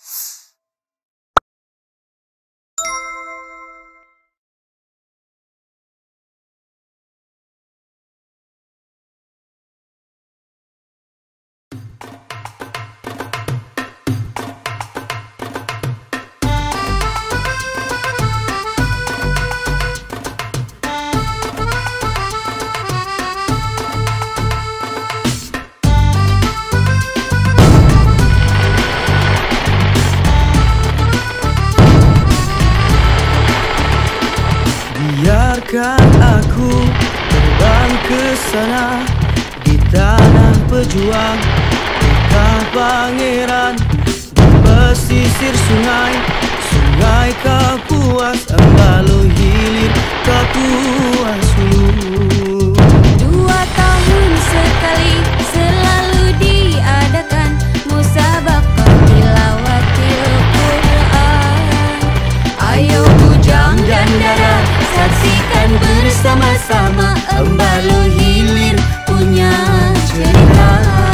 Biarkan aku terbang ke sana, di tanah pejuang, kita pangeran, di pesisir sungai, sungai Kapuas, Embalu Hilir, Kapuas Hulu. 2 tahun sekali selalu diadakan musabaqah tilawatil Quran. Ayo bujang dan dara, saksikan bersama-sama Embalu Hilir punya cerita.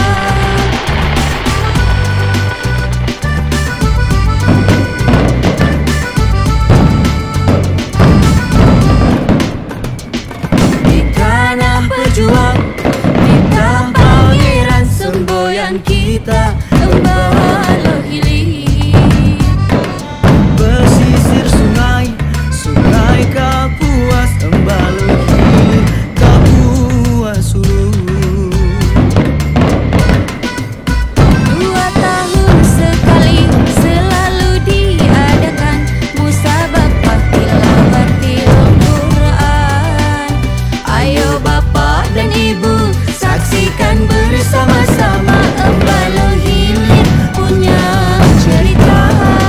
Di tanah pejuang, kita pangeran semboyan kita Embalu Hilir. Pesisir sungai, sungai Kapuas, Embalu Hilir, Kapuas Hulu. 2 tahun sekali selalu diadakan musabaqah tilawatil Quran. Ayo bapak dan ibu, saksikan bersama-sama Embalu Hilir punya cerita.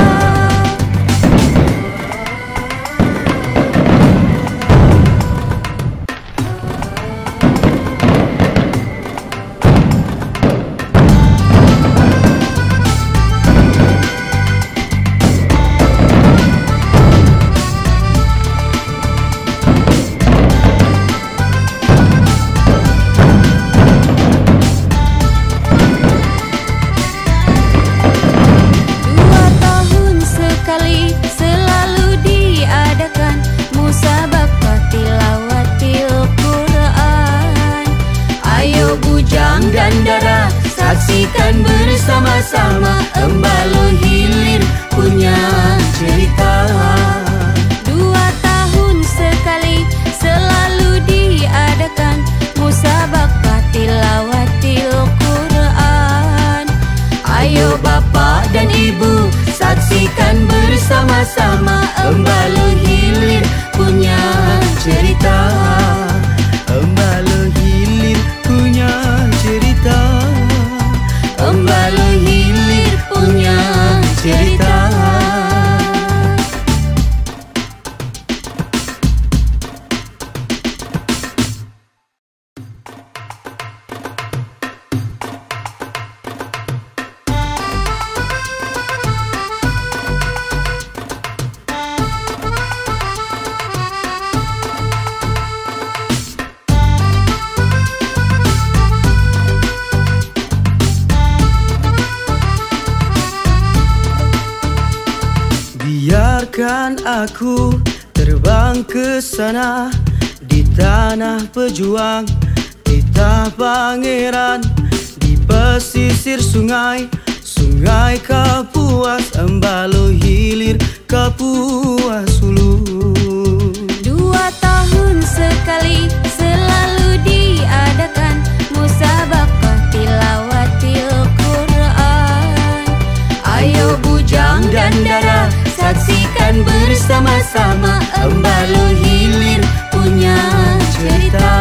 Saksikan bersama-sama Embalu Hilir punya cerita. 2 tahun sekali selalu diadakan musabaqah tilawatil Quran. Ayo bapak dan ibu, saksikan bersama-sama Embalu Hilir punya cerita. Embalu Hilir punya cerita. Embalu Hilir punya cerita. Biarkan aku terbang ke sana, di tanah pejuang, kita pangeran, di pesisir sungai, sungai Kapuas, Embalu Hilir, Kapuas Hulu. 2 tahun sekali selalu diadakan musabaqah tilawatil Quran. Ayo bujang dan dara, saksikan bersama-sama Embalu Hilir punya cerita.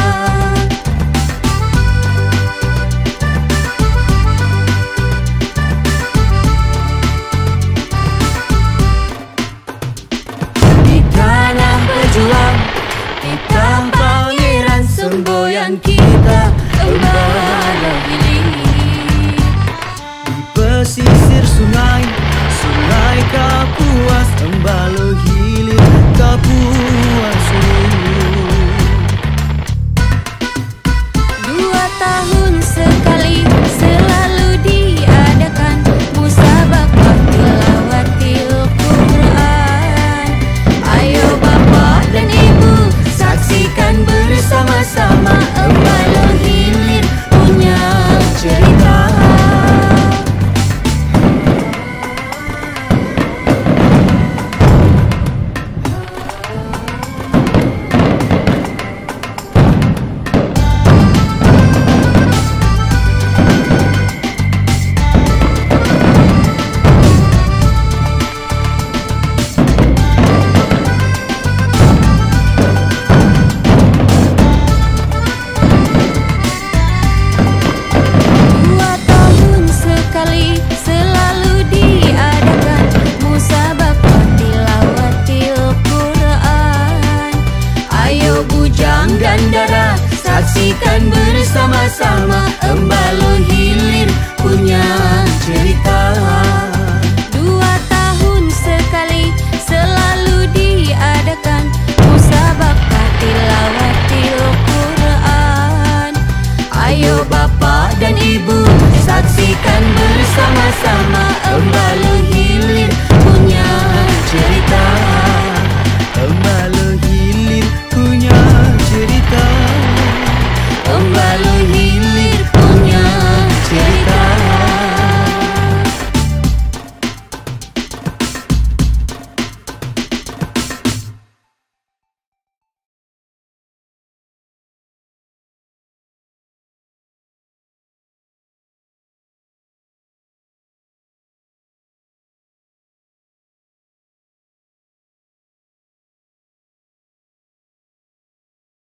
Di tanah pejuang, kita pangeran semboyan kita Embalu Hilir. Di pesisir sungai, sungai Kapuas, Embalu Hilir, Kapuas Hulu.